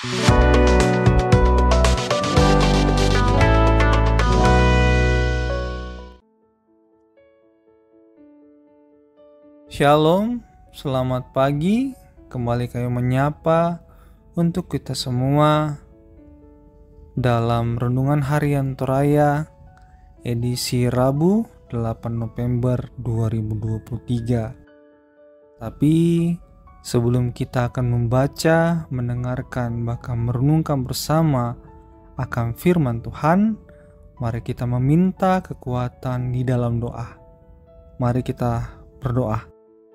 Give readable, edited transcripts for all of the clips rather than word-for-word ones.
Shalom, selamat pagi. Kembali kami menyapa untuk kita semua dalam Renungan Harian Toraya edisi Rabu 8 November 2023. Tapi sebelum kita akan membaca, mendengarkan, bahkan merenungkan bersama akan firman Tuhan, mari kita meminta kekuatan di dalam doa. Mari kita berdoa.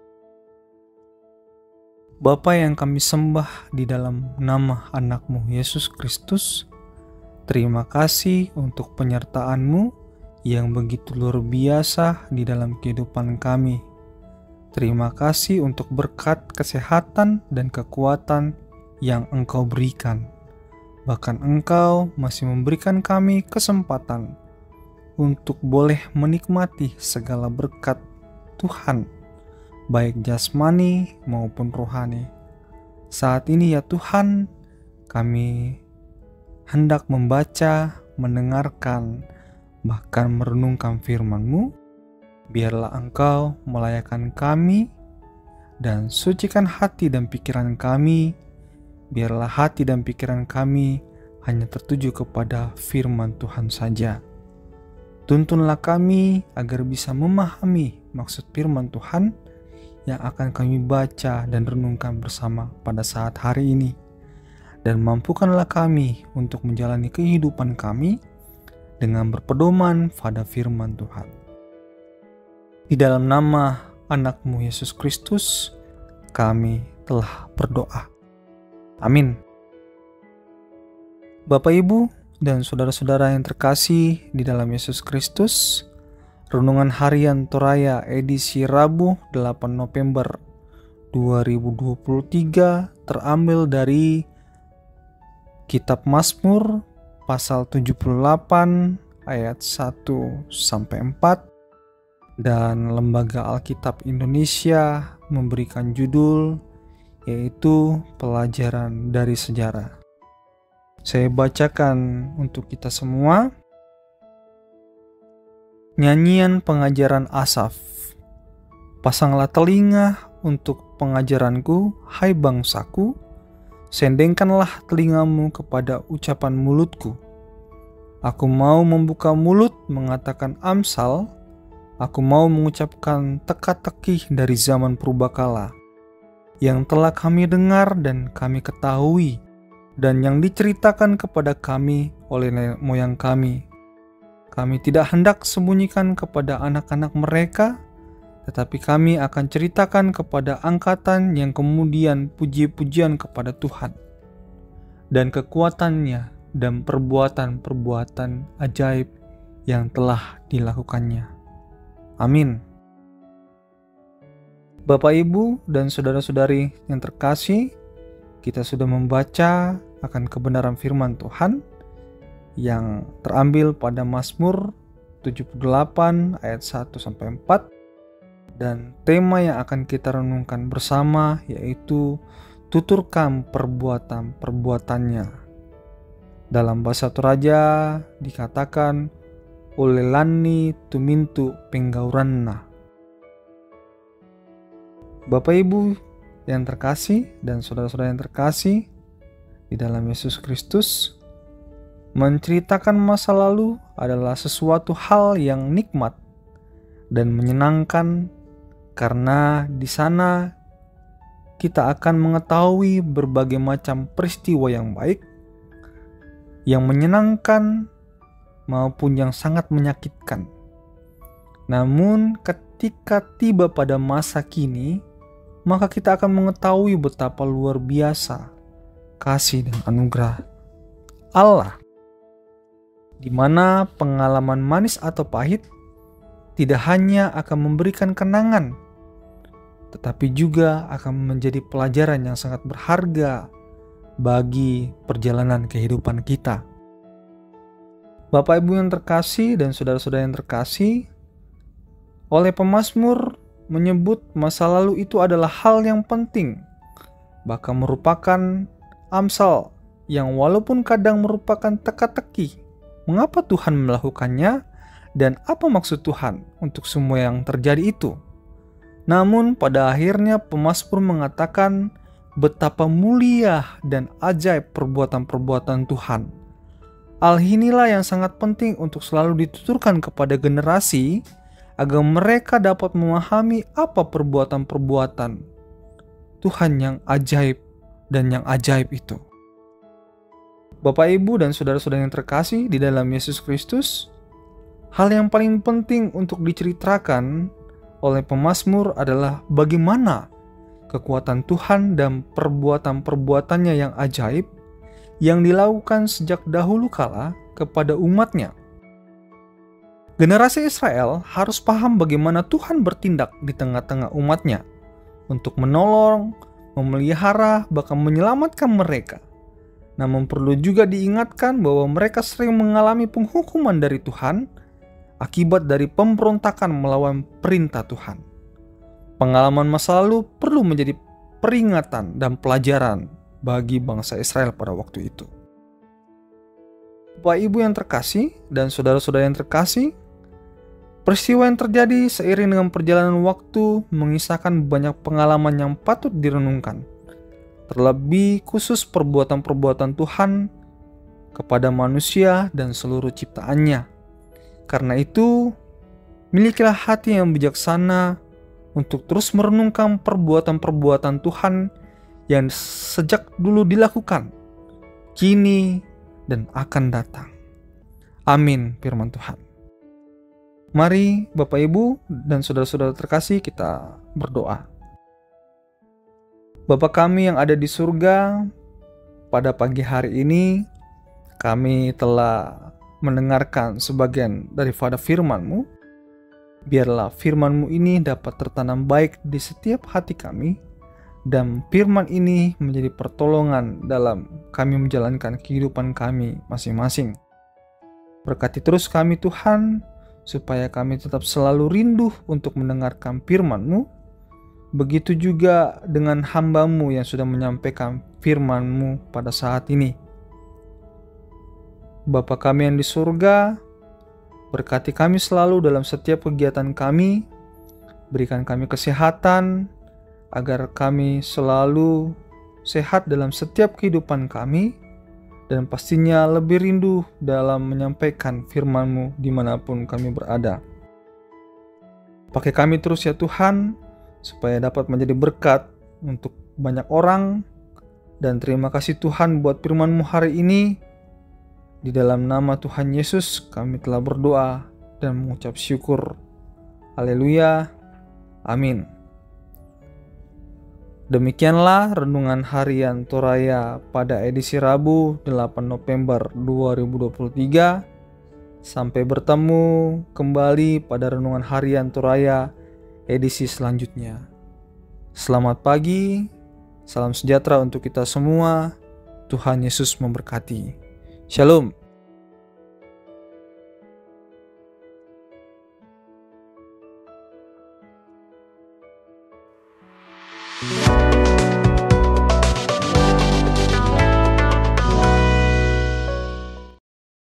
Bapa yang kami sembah di dalam nama anak-Mu Yesus Kristus, terima kasih untuk penyertaan-Mu yang begitu luar biasa di dalam kehidupan kami. Terima kasih untuk berkat kesehatan dan kekuatan yang Engkau berikan. Bahkan Engkau masih memberikan kami kesempatan untuk boleh menikmati segala berkat Tuhan, baik jasmani maupun rohani. Saat ini ya Tuhan, kami hendak membaca, mendengarkan, bahkan merenungkan firman-Mu. Biarlah Engkau melayakan kami dan sucikan hati dan pikiran kami. Biarlah hati dan pikiran kami hanya tertuju kepada firman Tuhan saja. Tuntunlah kami agar bisa memahami maksud firman Tuhan yang akan kami baca dan renungkan bersama pada saat hari ini. Dan mampukanlah kami untuk menjalani kehidupan kami dengan berpedoman pada firman Tuhan. Di dalam nama anak-Mu Yesus Kristus, kami telah berdoa. Amin. Bapak, Ibu, dan saudara-saudara yang terkasih di dalam Yesus Kristus, Renungan Harian Toraya edisi Rabu 8 November 2023 terambil dari Kitab Mazmur pasal 78 ayat 1-4 dan Lembaga Alkitab Indonesia memberikan judul yaitu Pelajaran dari Sejarah. Saya bacakan untuk kita semua. Nyanyian pengajaran Asaf. Pasanglah telinga untuk pengajaranku, hai bangsaku. Sendengkanlah telingamu kepada ucapan mulutku. Aku mau membuka mulut mengatakan amsal. Aku mau mengucapkan teka-teki dari zaman purbakala, yang telah kami dengar dan kami ketahui, dan yang diceritakan kepada kami oleh nenek moyang kami. Kami tidak hendak sembunyikan kepada anak-anak mereka, tetapi kami akan ceritakan kepada angkatan yang kemudian puji-pujian kepada Tuhan dan kekuatannya dan perbuatan-perbuatan ajaib yang telah dilakukannya. Amin. Bapak, Ibu, dan saudara-saudari yang terkasih, kita sudah membaca akan kebenaran firman Tuhan yang terambil pada Mazmur 78 ayat 1-4, dan tema yang akan kita renungkan bersama yaitu tuturkan perbuatan-perbuatannya. Dalam bahasa Toraja dikatakan ulelani tumintu penggauranna. Bapak, Ibu yang terkasih dan saudara-saudara yang terkasih di dalam Yesus Kristus, menceritakan masa lalu adalah sesuatu hal yang nikmat dan menyenangkan karena di sana kita akan mengetahui berbagai macam peristiwa yang baik, yang menyenangkan maupun yang sangat menyakitkan. Namun ketika tiba pada masa kini, maka kita akan mengetahui betapa luar biasa kasih dan anugerah Allah, di mana pengalaman manis atau pahit tidak hanya akan memberikan kenangan, tetapi juga akan menjadi pelajaran yang sangat berharga bagi perjalanan kehidupan kita. Bapak, Ibu yang terkasih dan saudara-saudara yang terkasih, oleh pemazmur menyebut masa lalu itu adalah hal yang penting, bahkan merupakan amsal yang walaupun kadang merupakan teka-teki, mengapa Tuhan melakukannya dan apa maksud Tuhan untuk semua yang terjadi itu. Namun pada akhirnya pemazmur mengatakan betapa mulia dan ajaib perbuatan-perbuatan Tuhan. Hal inilah yang sangat penting untuk selalu dituturkan kepada generasi agar mereka dapat memahami apa perbuatan-perbuatan Tuhan yang ajaib dan yang ajaib itu. Bapak, Ibu, dan saudara-saudara yang terkasih di dalam Yesus Kristus, hal yang paling penting untuk diceritakan oleh pemazmur adalah bagaimana kekuatan Tuhan dan perbuatan-perbuatannya yang ajaib yang dilakukan sejak dahulu kala kepada umatnya. Generasi Israel harus paham bagaimana Tuhan bertindak di tengah-tengah umatnya untuk menolong, memelihara, bahkan menyelamatkan mereka. Namun perlu juga diingatkan bahwa mereka sering mengalami penghukuman dari Tuhan akibat dari pemberontakan melawan perintah Tuhan. Pengalaman masa lalu perlu menjadi peringatan dan pelajaran bagi bangsa Israel pada waktu itu. Bapak, Ibu yang terkasih dan saudara-saudara yang terkasih, peristiwa yang terjadi seiring dengan perjalanan waktu mengisahkan banyak pengalaman yang patut direnungkan, terlebih khusus perbuatan-perbuatan Tuhan kepada manusia dan seluruh ciptaannya. Karena itu, milikilah hati yang bijaksana untuk terus merenungkan perbuatan-perbuatan Tuhan yang sejak dulu dilakukan, kini, dan akan datang. Amin, firman Tuhan. Mari Bapak, Ibu, dan saudara-saudara terkasih, kita berdoa. Bapa kami yang ada di surga, pada pagi hari ini kami telah mendengarkan sebagian daripada firman-Mu. Biarlah firman-Mu ini dapat tertanam baik di setiap hati kami, dan firman ini menjadi pertolongan dalam kami menjalankan kehidupan kami masing-masing. Berkati terus kami Tuhan, supaya kami tetap selalu rindu untuk mendengarkan firman-Mu. Begitu juga dengan hamba-Mu yang sudah menyampaikan firman-Mu pada saat ini. Bapa kami yang di surga, berkati kami selalu dalam setiap kegiatan kami, berikan kami kesehatan, agar kami selalu sehat dalam setiap kehidupan kami, dan pastinya lebih rindu dalam menyampaikan firman-Mu dimanapun kami berada. Pakai kami terus ya Tuhan, supaya dapat menjadi berkat untuk banyak orang, dan terima kasih Tuhan buat firman-Mu hari ini. Di dalam nama Tuhan Yesus kami telah berdoa dan mengucap syukur. Haleluya. Amin. Demikianlah renungan harian Toraya pada edisi Rabu 8 November 2023. Sampai bertemu kembali pada renungan harian Toraya edisi selanjutnya. Selamat pagi, salam sejahtera untuk kita semua. Tuhan Yesus memberkati. Shalom.